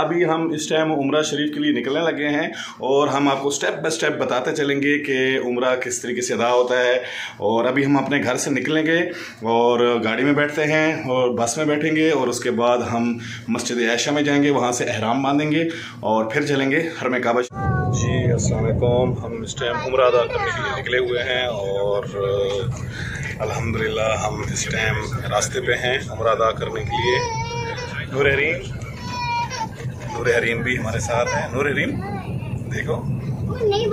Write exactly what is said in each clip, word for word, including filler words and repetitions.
अभी हम इस टाइम उम्रा शरीफ के लिए निकलने लगे हैं और हम आपको स्टेप बाय स्टेप बताते चलेंगे कि उम्रा किस तरीके से अदा होता है। और अभी हम अपने घर से निकलेंगे और गाड़ी में बैठते हैं और बस में बैठेंगे और उसके बाद हम मस्जिद आयशा में जाएंगे, वहाँ से एहराम बांधेंगे और फिर चलेंगे हरम काबा। जी अस्सलाम वालेकुम, हम इस टाइम उम्रा अदा करने के लिए निकले हुए हैं और अल्हम्दुलिल्लाह हम इस टाइम रास्ते पे हैं उम्रा अदा करने के लिए। नूर हरीम नूर हरीम भी हमारे साथ है। नूर हरीम देखो नहीं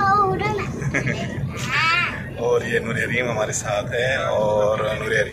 और ये नूर हरीम हमारे साथ है और नूर हरीम।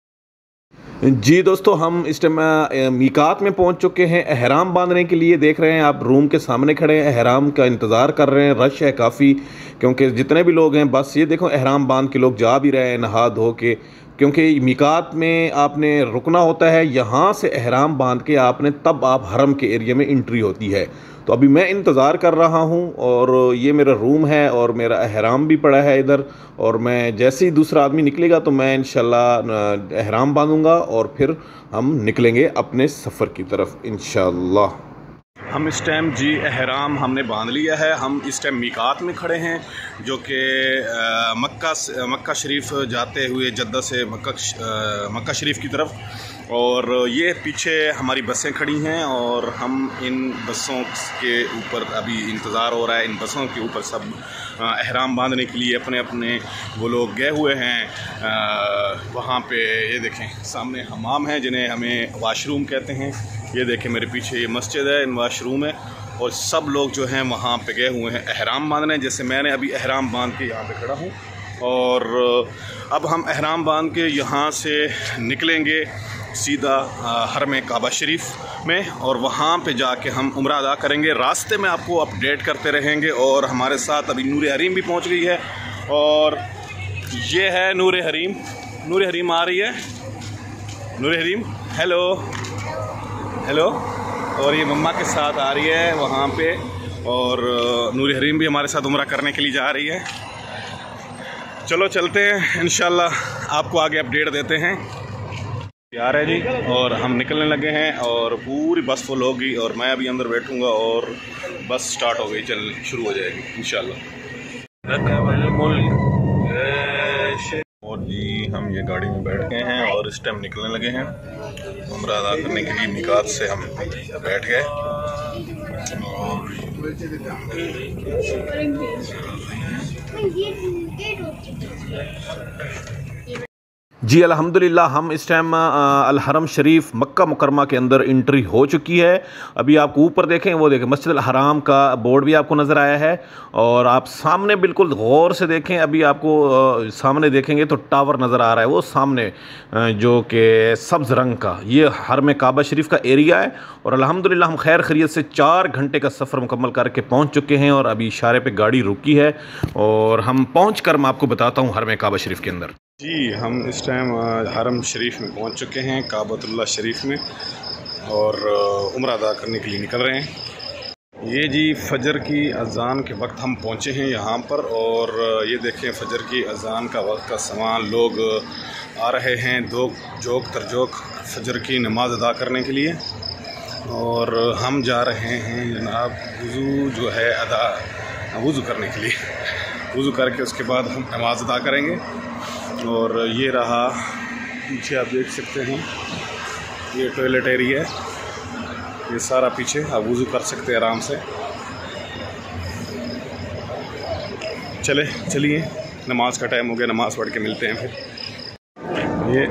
जी दोस्तों, हम इस टाइम मीकात में पहुंच चुके हैं एहराम बांधने के लिए। देख रहे हैं आप रूम के सामने खड़े हैं, एहराम का इंतज़ार कर रहे हैं। रश है काफ़ी, क्योंकि जितने भी लोग हैं बस ये देखो एहराम बांध के लोग जा भी रहे हैं नहा धो के, क्योंकि मीकात में आपने रुकना होता है। यहाँ से एहराम बांध के आपने तब आप हरम के एरिया में एंट्री होती है। तो अभी मैं इंतज़ार कर रहा हूँ और ये मेरा रूम है और मेरा एहराम भी पड़ा है इधर। और मैं जैसे ही दूसरा आदमी निकलेगा तो मैं इंशाल्लाह एहराम बांधूंगा और फिर हम निकलेंगे अपने सफ़र की तरफ इंशाल्लाह। हम इस टाइम जी एहराम हमने बांध लिया है। हम इस टाइम मीकात में खड़े हैं, जो कि मक्का मक्का शरीफ जाते हुए जद्दा से मक्का मक्का शरीफ की तरफ। और ये पीछे हमारी बसें खड़ी हैं और हम इन बसों के ऊपर अभी इंतज़ार हो रहा है। इन बसों के ऊपर सब एहराम बांधने के लिए अपने अपने वो लोग गए हुए हैं। वहाँ पे ये देखें सामने हमाम है, जिन्हें हमें वाशरूम कहते हैं। ये देखें मेरे पीछे ये मस्जिद है, इन वाशरूम है और सब लोग जो हैं वहाँ पे गए हुए हैं एहराम बांधने। जैसे मैंने अभी एहराम बांध के यहाँ पे खड़ा हूँ और अब हम एहराम बांध के यहाँ से निकलेंगे सीधा हरम काबा शरीफ में और वहाँ पे जाके हम उम्रा अदा करेंगे। रास्ते में आपको अपडेट करते रहेंगे। और हमारे साथ अभी नूर हरीम भी पहुँच गई है और ये है नूर हरीम। नूर हरीम आ रही है। Noor Hareem hello hello. और ये मम्मा के साथ आ रही है वहाँ पे और नूर हरीम भी हमारे साथ उम्रा करने के लिए जा रही है। चलो चलते हैं, इंशाल्लाह आपको आगे अपडेट देते हैं। तैयार है जी और हम निकलने लगे हैं और पूरी बस फुल होगी और मैं अभी अंदर बैठूंगा और बस स्टार्ट हो गई, चल शुरू हो जाएगी इंशाल्लाह। और जी हम ये गाड़ी में बैठ गए हैं और इस टाइम निकलने लगे हैं उम्रा अदा करने के लिए। मीकात से हम बैठ गए जी अल्हम्दुलिल्लाह हम इस टाइम अल हरम शरीफ मक्का मुकरमा के अंदर एंट्री हो चुकी है। अभी आपको ऊपर देखें, वो देखें मस्जिद अल हराम का बोर्ड भी आपको नज़र आया है। और आप सामने बिल्कुल गौर से देखें, अभी आपको आ, सामने देखेंगे तो टावर नज़र आ रहा है वो सामने, आ, जो कि सब्ज़ रंग का। ये हरम काबा शरीफ का एरिया है और अल्हम्दुलिल्लाह हम खैर खैरियत से चार घंटे का सफ़र मुकम्मल करके पहुँच चुके हैं और अभी इशारे पर गाड़ी रुकी है और हम पहुँच कर मैं आपको बताता हूँ हरम काबा शरीफ के अंदर। जी हम इस टाइम हरम शरीफ में पहुंच चुके हैं, काबतुल्लाह शरीफ में, और उम्रा अदा करने के लिए निकल रहे हैं। ये जी फजर की अज़ान के वक्त हम पहुंचे हैं यहाँ पर और ये देखें फजर की अज़ान का वक्त का समान लोग आ रहे हैं दो जोक तरजोक फजर की नमाज अदा करने के लिए। और हम जा रहे हैं जनाब वज़ू जो है अदा वज़ू करने के लिए। वज़ू करके उसके बाद हम नमाज अदा करेंगे। और ये रहा पीछे आप देख सकते हैं, ये टॉयलेट एरिया है, ये सारा पीछे आप वज़ू कर सकते हैं आराम से। चले चलिए नमाज का टाइम हो गया, नमाज पढ़ के मिलते हैं फिर। ये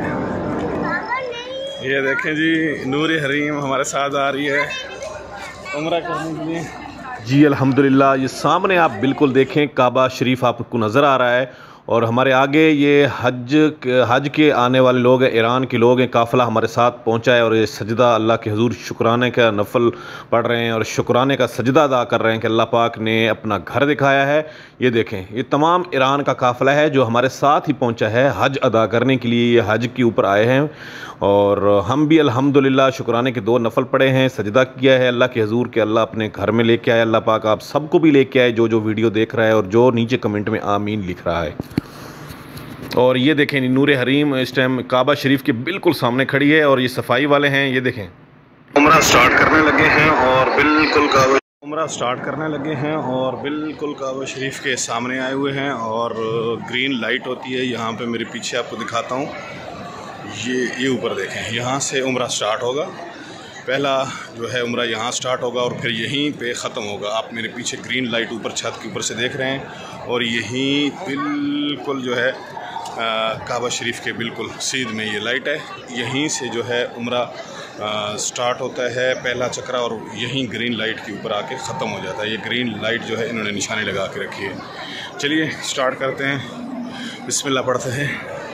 ये देखें जी नूर हरीम हमारे साथ आ रही है उम्रा करने के लिए। जी अल्हम्दुलिल्लाह ये सामने आप बिल्कुल देखें काबा शरीफ आपको नज़र आ रहा है और हमारे आगे ये हज हज के आने वाले लोग हैं, ईरान के लोग हैं, काफ़िला हमारे साथ पहुंचा है और ये सजदा अल्लाह के हुजूर शुक्राने का नफल पढ़ रहे हैं और शुक्राने का सजदा अदा कर रहे हैं कि अल्लाह पाक ने अपना घर दिखाया है। ये देखें ये तमाम ईरान का काफ़िला है जो हमारे साथ ही पहुंचा है हज अदा करने के लिए। ये हज के ऊपर आए हैं और हम भी अल्हम्दुलिल्लाह शुक्राने के दो नफल पढ़े हैं, सजदा किया है अल्लाह के हुजूर के अल्लाह अपने घर में लेके आए। अल्लाह पाक आप सबको भी लेके आए जो जो वीडियो देख रहा है और जो नीचे कमेंट में आमीन लिख रहा है। और ये देखें नूर हरीम इस टाइम काबा शरीफ के बिल्कुल सामने खड़ी है और ये सफाई वाले हैं। ये देखें उम्रा स्टार्ट करने लगे हैं और बिल काबा उम्रा स्टार्ट करने लगे हैं और बिल्कुल काबा शरीफ के सामने आए हुए हैं और ग्रीन लाइट होती है यहाँ पे। मेरे पीछे आपको दिखाता हूँ, ये ये ऊपर देखें, यहाँ से उम्रा स्टार्ट होगा। पहला जो है उम्रा यहाँ स्टार्ट होगा और फिर यहीं पे ख़त्म होगा। आप मेरे पीछे ग्रीन लाइट ऊपर छत के ऊपर से देख रहे हैं और यहीं बिल्कुल जो है काबा शरीफ के बिल्कुल सीध में ये लाइट है। यहीं से जो है उम्रा स्टार्ट होता है पहला चक्रा और यहीं ग्रीन लाइट के ऊपर आके ख़त्म हो जाता है। ये ग्रीन लाइट जो है इन्होंने निशानी लगा के रखी है। चलिए स्टार्ट करते हैं, बिस्मिल्लाह पढ़ते हैं।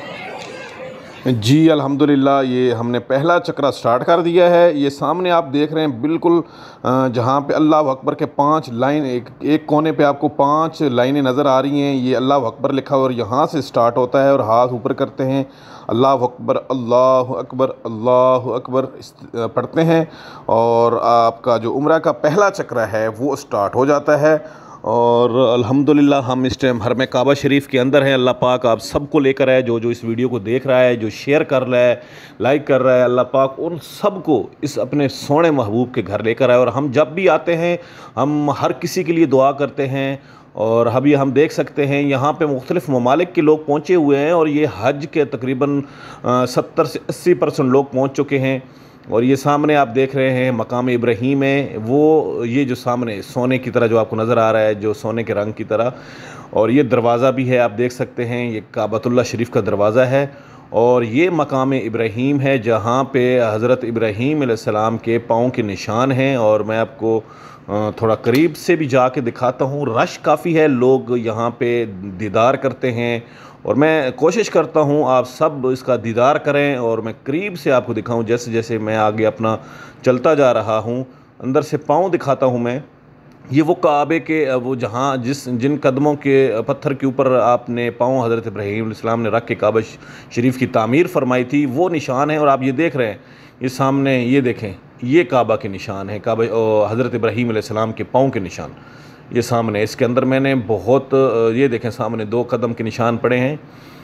जी अल्हम्दुलिल्लाह, ये हमने पहला चक्रा स्टार्ट कर दिया है। ये सामने आप देख रहे हैं बिल्कुल जहाँ पे अल्लाह अकबर के पांच लाइन, एक एक कोने पे आपको पांच लाइनें नज़र आ रही हैं। ये अल्लाह अकबर लिखा हुआ और यहाँ से स्टार्ट होता है और हाथ ऊपर करते हैं, अल्लाह अकबर अल्लाह अकबर अल्लाह अकबर पढ़ते हैं और आपका जो उम्रा का पहला चक्रा है वो स्टार्ट हो जाता है। और अल्हम्दुलिल्लाह हम इस टाइम हरम काबा शरीफ के अंदर हैं। अल्लाह पाक आप सबको लेकर आए, जो जो इस वीडियो को देख रहा है, जो शेयर कर रहा है, लाइक कर रहा है, अल्लाह पाक उन सब को इस अपने सोने महबूब के घर लेकर आए। और हम जब भी आते हैं हम हर किसी के लिए दुआ करते हैं। और अभी हम देख सकते हैं यहाँ पे मुख्तलिफ़ ममालिक के लोग पहुँचे हुए हैं और ये हज के तकरीबन सत्तर से अस्सी परसेंट लोग पहुँच चुके हैं। और ये सामने आप देख रहे हैं मकाम इब्राहीम है, वो ये जो सामने सोने की तरह जो आपको नज़र आ रहा है, जो सोने के रंग की तरह। और ये दरवाज़ा भी है, आप देख सकते हैं, ये काबतुल्लाह शरीफ का दरवाज़ा है। और ये मकाम इब्राहीम है जहाँ पे हज़रत इब्राहीम अलैहिस्सलाम के पाँव के निशान हैं। और मैं आपको थोड़ा करीब से भी जाके दिखाता हूँ। रश काफ़ी है, लोग यहाँ पे दीदार करते हैं और मैं कोशिश करता हूँ आप सब इसका दीदार करें और मैं करीब से आपको दिखाऊं। जैसे जैसे मैं आगे अपना चलता जा रहा हूँ, अंदर से पाँव दिखाता हूँ मैं। ये वो काबे के वो जहाँ जिस जिन कदमों के पत्थर के ऊपर आपने पाँव हज़रत इब्राहीम अलैहिस्सलाम ने रख के काबा शरीफ की तामीर फरमाई थी, वो निशान है। और आप ये देख रहे हैं, ये सामने ये देखें, ये काबा के निशान है, काबा हज़रत इब्राहीम अलैहिस्सलाम के पाँव के निशान ये सामने। इसके अंदर मैंने बहुत, ये देखें सामने दो कदम के निशान पड़े हैं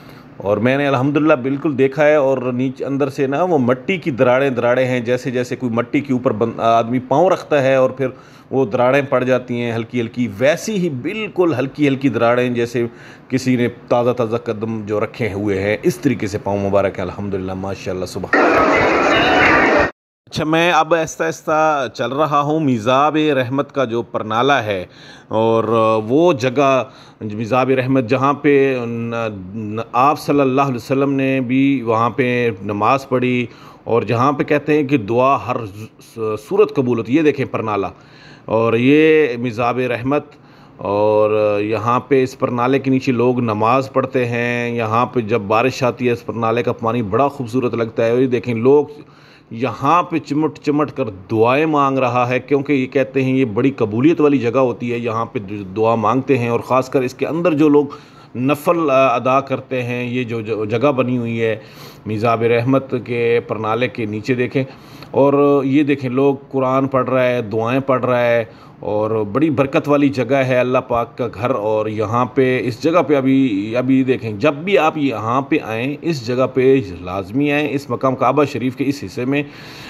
और मैंने अल्हम्दुलिल्लाह बिल्कुल देखा है। और नीचे अंदर से ना वो मिट्टी की दराड़ें दराड़ें हैं, जैसे जैसे कोई मिट्टी के ऊपर आदमी पाँव रखता है और फिर वो दराड़ें पड़ जाती हैं हल्की हल्की, वैसी ही बिल्कुल हल्की हल्की दराड़ें जैसे किसी ने ताज़ा ताज़ा कदम जो रखे हुए हैं, इस तरीके से पाँव मुबारक है अल्हम्दुलिल्लाह माशाअल्लाह सुबह। अच्छा, मैं अब आहिस्ता आहिस्ता चल रहा हूँ मिज़ाब रहमत का जो परनाला है और वो जगह मिज़ाब रहमत जहाँ पे आप सल्लल्लाहु अलैहि वसल्लम ने भी वहाँ पे नमाज़ पढ़ी और जहाँ पे कहते हैं कि दुआ हर सूरत कबूल होती है। ये देखें परनाला और ये मिज़ाब रहमत और यहाँ पे इस परनाले के नीचे लोग नमाज़ पढ़ते हैं। यहाँ पे जब बारिश आती है इस परनाले का पानी बड़ा खूबसूरत लगता है। और ये देखें लोग यहाँ पे चिमट चिमट कर दुआएं मांग रहा है, क्योंकि ये कहते हैं ये बड़ी कबूलियत वाली जगह होती है, यहाँ पे दुआ मांगते हैं। और ख़ासकर इसके अंदर जो लोग नफल अदा करते हैं, ये जो जगह बनी हुई है मिज़ाब रहमत के परनाले के नीचे देखें। और ये देखें लोग कुरान पढ़ रहा है, दुआएं पढ़ रहा है और बड़ी बरकत वाली जगह है अल्लाह पाक का घर। और यहाँ पे इस जगह पे अभी अभी देखें, जब भी आप यहाँ पे आएँ इस जगह पे लाजमी आएँ, इस मकाम काबा शरीफ के इस हिस्से में,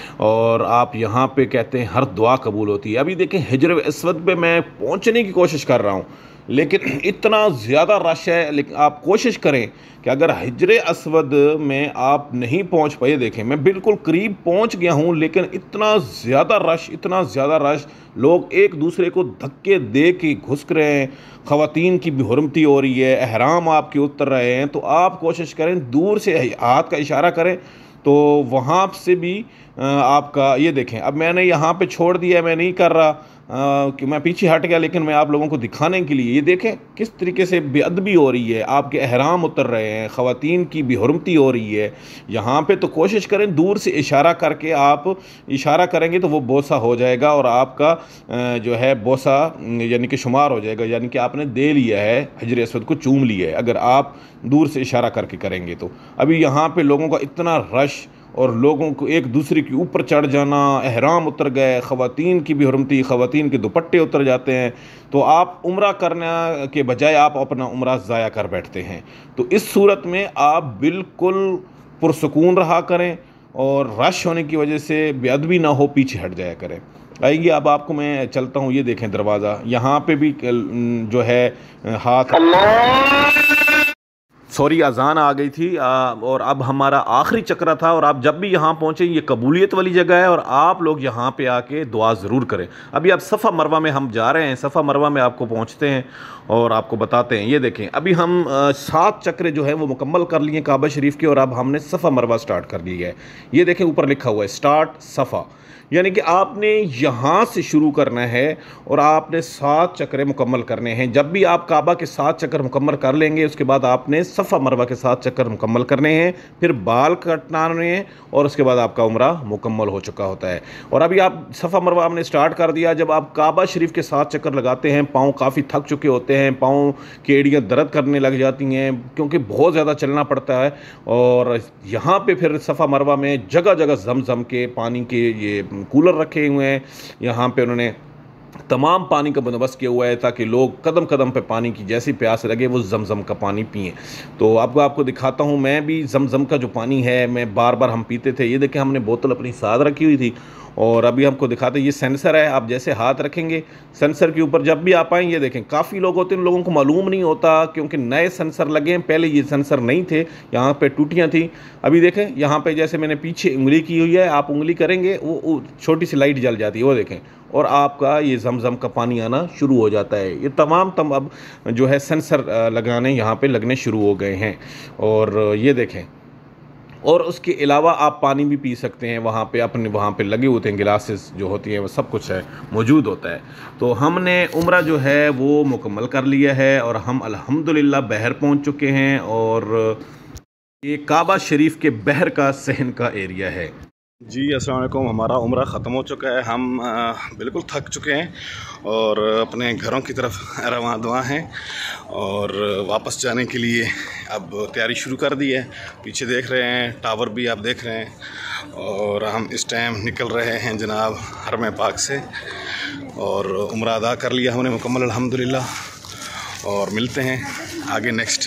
और आप यहाँ पे कहते हैं हर दुआ कबूल होती है। अभी देखें हिजर अस्वद पे मैं पहुँचने की कोशिश कर रहा हूँ लेकिन इतना ज़्यादा रश है। लेकिन आप कोशिश करें कि अगर हिजर अस्वद में आप नहीं पहुंच पाए, देखें मैं बिल्कुल करीब पहुंच गया हूं लेकिन इतना ज़्यादा रश इतना ज़्यादा रश, लोग एक दूसरे को धक्के दे के घुस रहे हैं, ख़वातीन की भी हुर्मती हो रही है, एहराम आपके उतर रहे हैं। तो आप कोशिश करें दूर से हाथ का इशारा करें तो वहाँ से भी आपका, ये देखें अब मैंने यहाँ पे छोड़ दिया, मैं नहीं कर रहा कि मैं पीछे हट गया, लेकिन मैं आप लोगों को दिखाने के लिए, ये देखें किस तरीके से बेअदबी हो रही है, आपके एहराम उतर रहे हैं, ख़वातीन की भी हुर्मती हो रही है यहाँ पे। तो कोशिश करें दूर से इशारा करके, आप इशारा करेंगे तो वो बोसा हो जाएगा और आपका जो है बोसा यानी कि शुमार हो जाएगा, यानी कि आपने दे लिया है, हिजर अस्वद को चूम लिया है, अगर आप दूर से इशारा करके करेंगे तो। अभी यहाँ पे लोगों का इतना रश और लोगों को एक दूसरे के ऊपर चढ़ जाना, एहराम उतर गए, ख़वातीन की भी हुर्मती, ख़वातीन के दुपट्टे उतर जाते हैं, तो आप उम्रा करने के बजाय आप अपना उम्रा ज़ाया कर बैठते हैं। तो इस सूरत में आप बिल्कुल पुरसुकून रहा करें और रश होने की वजह से बेअदबी ना हो, पीछे हट जाया करें। आएगी। अब आपको मैं चलता हूँ, ये देखें दरवाज़ा, यहाँ पे भी जो है हाथ, सॉरी अजान आ गई थी आ, और अब हमारा आखिरी चक्रा था। और आप जब भी यहाँ पहुँचे, ये कबूलियत वाली जगह है और आप लोग यहाँ पे आके दुआ ज़रूर करें। अभी आप सफ़ा मरवा में हम जा रहे हैं, सफ़ा मरवा में आपको पहुँचते हैं और आपको बताते हैं। ये देखें अभी हम आ, सात चक्रे जो है वो मुकम्मल कर लिए काबा शरीफ के और अब हमने सफ़ा मरवा स्टार्ट कर लिया है। ये देखें ऊपर लिखा हुआ है स्टार्ट सफ़ा, यानी कि आपने यहाँ से शुरू करना है और आपने सात चक्रे मुकम्मल करने हैं। जब भी आप काबा के सात चक्कर मुकम्मल कर लेंगे उसके बाद आपने सफ़ा मरवा के सात चक्कर मुकम्मल करने हैं, फिर बाल कटनाने हैं और उसके बाद आपका उम्रा मुकम्मल हो चुका होता है। और अभी आप सफ़ा मरवा आपने स्टार्ट कर दिया। जब आप काबा शरीफ के सात चक्कर लगाते हैं, पाँव काफ़ी थक चुके होते हैं, पाँव की एड़ियाँ दर्द करने लग जाती हैं क्योंकि बहुत ज़्यादा चलना पड़ता है। और यहाँ पर फिर सफ़ा मरवा में जगह जगह जमजम के पानी के ये कूलर रखे हुए हैं। यहाँ पे उन्होंने तमाम पानी का बंदोबस्त किया हुआ है ताकि लोग कदम कदम पे पानी की जैसी प्यास लगे वो जमजम का पानी पिएं। तो आपको आपको दिखाता हूँ, मैं भी जमजम का जो पानी है मैं बार बार हम पीते थे। ये देखें हमने बोतल अपनी साथ रखी हुई थी और अभी हमको दिखाते हैं। ये सेंसर है, आप जैसे हाथ रखेंगे सेंसर के ऊपर जब भी आप आएँ, ये देखें काफ़ी लोग होते हैं, उन लोगों को मालूम नहीं होता क्योंकि नए सेंसर लगे हैं, पहले ये सेंसर नहीं थे, यहाँ पे टूटियाँ थी। अभी देखें यहाँ पे जैसे मैंने पीछे उंगली की हुई है, आप उंगली करेंगे वो, वो छोटी सी लाइट जल जाती है, वो देखें, और आपका ये जमजम का पानी आना शुरू हो जाता है। ये तमाम तम अब जो है सेंसर लगाने यहाँ पे लगने शुरू हो गए हैं। और ये देखें, और उसके अलावा आप पानी भी पी सकते हैं, वहाँ पे अपने वहाँ पे लगे होते हैं गिलासेस जो होती हैं, वो सब कुछ है मौजूद होता है। तो हमने उम्रा जो है वो मुकम्मल कर लिया है और हम अल्हम्दुलिल्लाह बहर पहुँच चुके हैं। और ये काबा शरीफ के बहर का सहन का एरिया है। जी अस्सलाम वालेकुम, हमारा उम्रा ख़त्म हो चुका है, हम आ, बिल्कुल थक चुके हैं और अपने घरों की तरफ रवां दवा हैं और वापस जाने के लिए अब तैयारी शुरू कर दी है। पीछे देख रहे हैं टावर भी आप देख रहे हैं और हम इस टाइम निकल रहे हैं जनाब हरम पाक से और उम्रा अदा कर लिया हमने मुकम्मल अल्हम्दुलिल्लाह। और मिलते हैं आगे नेक्स्ट।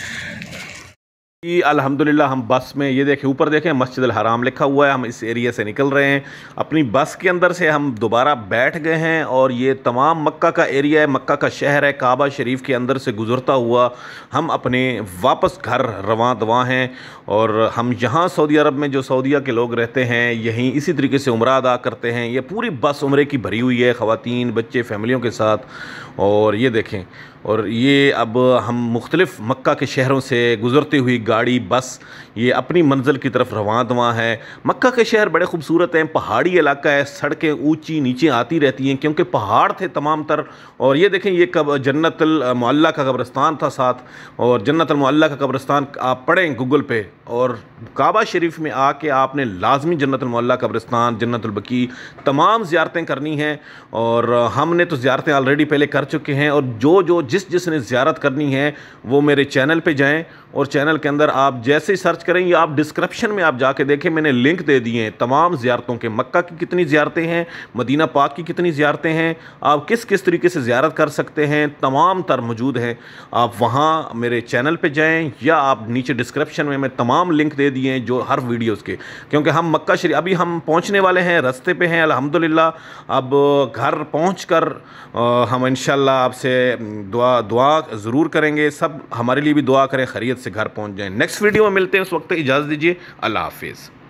अल्हम्दुलिल्लाह हम बस में, ये देखें ऊपर देखें मस्जिद अल हराम लिखा हुआ है, हम इस एरिया से निकल रहे हैं। अपनी बस के अंदर से हम दोबारा बैठ गए हैं और ये तमाम मक्का का एरिया है, मक्का का शहर है, काबा शरीफ के अंदर से गुज़रता हुआ हम अपने वापस घर रवां दवा हैं। और हम यहाँ सऊदी अरब में जो सऊदीया के लोग रहते हैं यहीं इसी तरीके से उम्रा अदा करते हैं। ये पूरी बस उम्रे की भरी हुई है, ख़वातीन बच्चे फैमिलियों के साथ। और ये देखें, और ये अब हम मुख्तलिफ़ मक्का के शहरों से गुज़रती हुई गाड़ी बस ये अपनी मंजिल की तरफ रवां दवा है। मक्का के शहर बड़े खूबसूरत हैं, पहाड़ी इलाका है, सड़कें ऊंची नीचे आती रहती हैं क्योंकि पहाड़ थे तमाम तर। और ये देखें ये कब जन्नतुल मुअल्ला का कब्रिस्तान था साथ, और जन्नतुल मुअल्ला का कब्रिस्तान आप पढ़ें गूगल पे और काबा शरीफ में आके आपने लाजमी जन्नतुल मुअल्ला कब्रिस्तान, जन्नतुल बकी तमाम ज़ियारतें करनी हैं। और हमने तो ज़ियारतें ऑलरेडी पहले कर चुके हैं और जो जो जिस जिसने ज़ियारत करनी है वो मेरे चैनल पे जाएं और चैनल के अंदर आप जैसे ही सर्च करें या आप डिस्क्रिप्शन में आप जाके देखें, मैंने लिंक दे दिए हैं तमाम ज़ियारतों के। मक्का की कितनी ज़ियारतें हैं, मदीना पाक की कितनी ज़ियारतें हैं, आप किस किस तरीके से ज़ियारत कर सकते हैं, तमाम तर मौजूद हैं। आप वहाँ मेरे चैनल पे जाएं या आप नीचे डिस्क्रिप्शन में मैं तमाम लिंक दे दिए हैं जो हर वीडियोज़ के, क्योंकि हम मक्का शरीफ अभी हम पहुँचने वाले हैं, रास्ते पे हैं अल्हम्दुलिल्लाह। अब घर पहुँच कर हम इंशाअल्लाह आपसे दुआ दुआ ज़रूर करेंगे। सब हमारे लिए भी दुआ करें, खैरियत से घर पहुँच जाएँ। नेक्स्ट वीडियो में मिलते हैं, उस वक्त इजाज़त दीजिए, अल्लाह हाफिज़।